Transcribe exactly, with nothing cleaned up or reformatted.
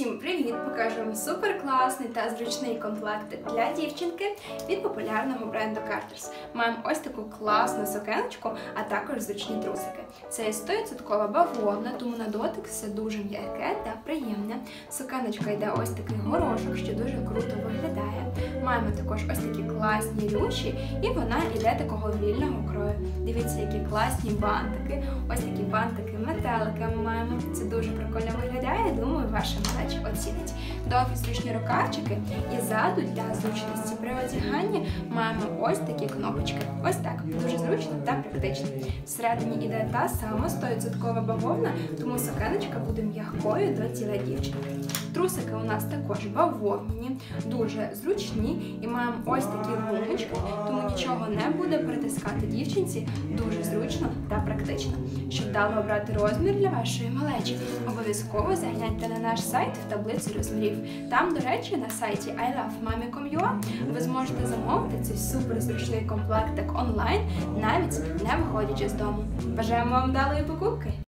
Всім привіт! Покажу вам супер класний та зручний комплект для дівчинки від популярного бренду Carter's. Маємо ось таку класну сукеночку, а також зручні трусики. Це сто відсотків бавовна, тому на дотик все дуже м'яке та приємне. Сукеночка йде ось такий горошок, що дуже круто виглядає. Маємо також ось такі класні рюші, і вона йде такого вільного крою. Дивіться, які класні бантики. Ось такі бантики-метелики ми маємо. Це дуже прикольно виглядає, думаю, ваша малеча оцінить. Довгі зручні рукавчики і ззаду для зручності при одяганні маємо ось такі кнопочки. Ось так, дуже зручно та практично. Всередині йде та сама сто відсотків бавовна, тому сукеночка буде м'якою до тіла дівчинки. Трусики у нас також бавовняні, дуже зручні і маємо ось такі гумочки, тому нічого не буде притискати дівчинці, дуже зручно та практично. Щоб вдало обрати розмір для вашої малечі, обов'язково загляньте на наш сайт в таблицю розмірів. Там, до речі, на сайті ай лав мамі крапка ком ю а ви зможете замовити цей супер зручний комплектик онлайн, навіть не виходячи з дому. Бажаємо вам вдалої покупки!